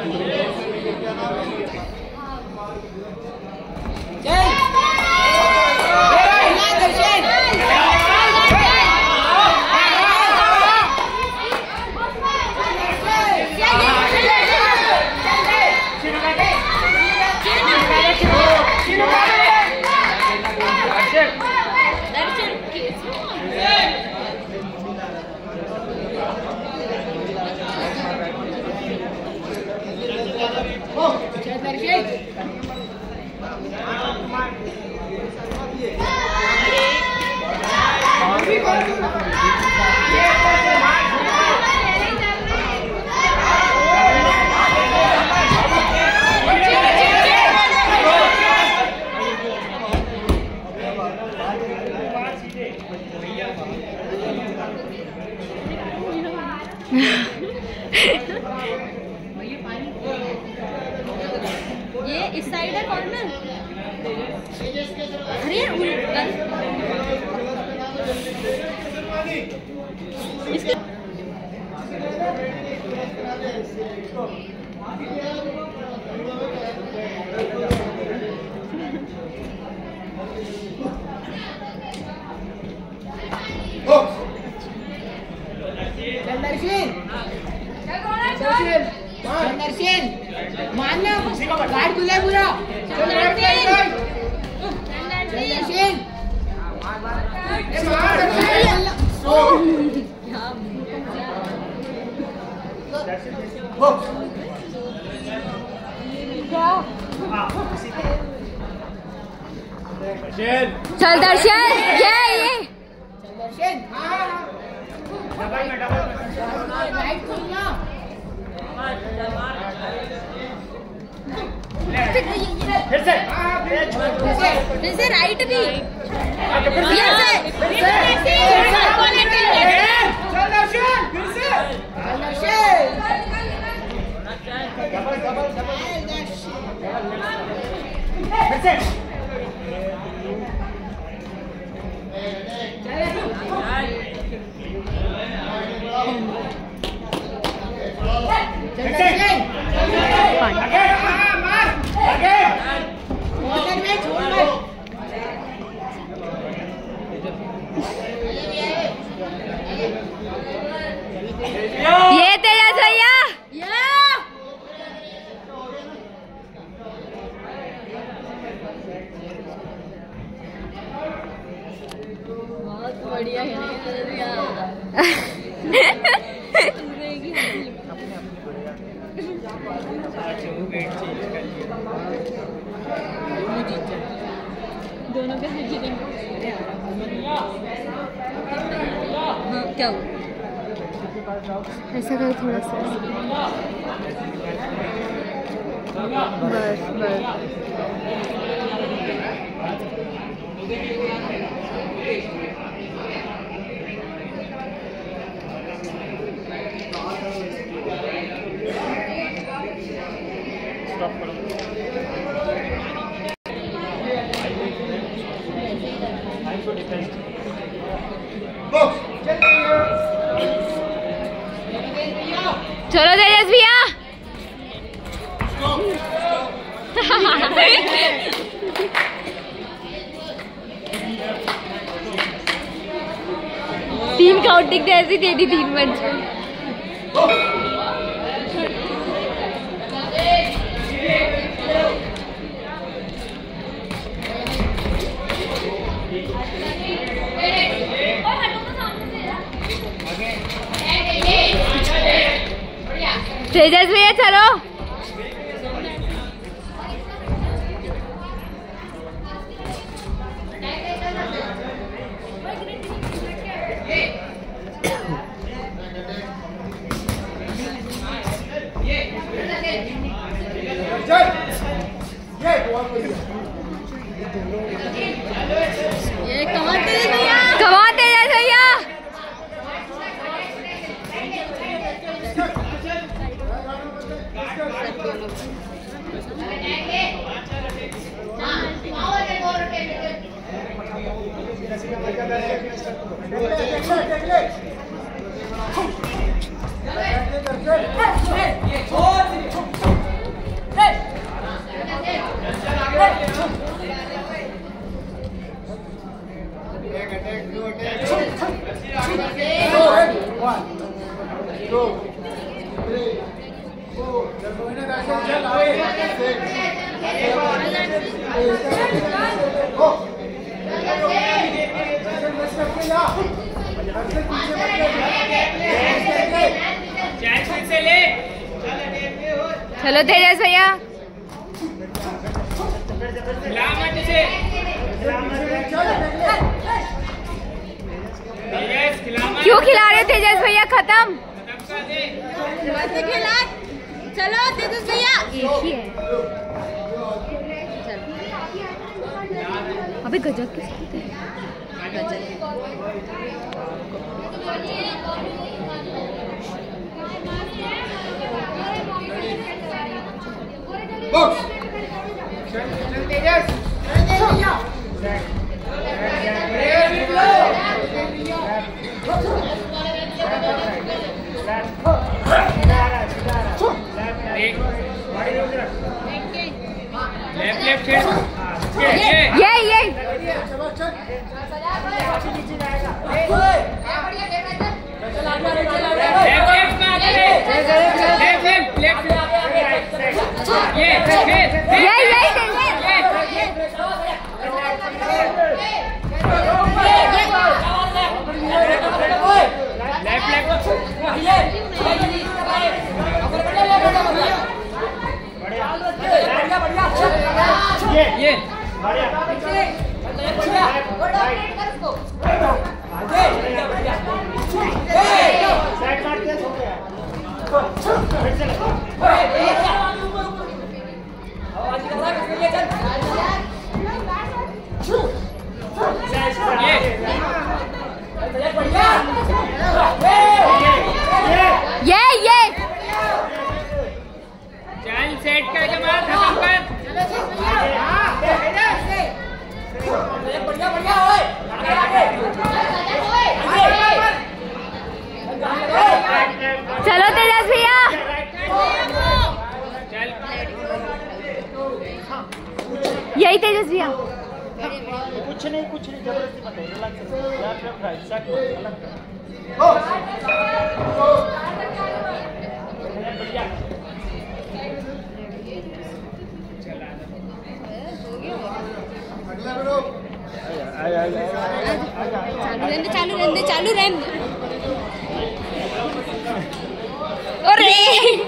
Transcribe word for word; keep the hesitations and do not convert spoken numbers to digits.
ये इस साइड है कॉर्नर। अरे इसके चंदरसेन मानना गार्ड खुला है पूरा। चंदरसेन चल दर्शन ये ये चंदरसेन राइट खुलना फिर से फिर से राइट भी फिर से चंदरसेन फिर से चंदरसेन डबल डबल डबल फिर से चंदरसेन आगे मार आगे कॉर्नर में छोड़ मत। ये तेजा भैया बहुत बढ़िया है दोनों के साथ जीतेंगे। हाँ क्या हुआ ऐसा कर थोड़ा सा बस बस स्टॉप करो। चलो तेजस भैया तीन काउंटिंग तो ऐसी दे दी तीन मंच तेजस भैया चलो ये कमाल तेजस भैया कमाल तेजस भैया Hey! चलो तेजस भैया। क्यों खिला रहे तेजस भैया? खत्म खिला। चलो तेजस भैया, एक ही है। अबे गजब किसकी गजब। बॉक्स चल चल तेजस, चल भैया। लेफ्ट लेफ्ट ये ये ये ये ये ये ये चल सेट करके मार, खत्म कर। बढ़िया बढ़िया ओए, आगे आगे चलो तेजस भैया। चल यही तेजस भैया। कुछ नहीं कुछ नहीं, जबरदस्ती मत relax left left right set अलग कर। बढ़िया चालू रहने चालू रहने चालू रहने। अरे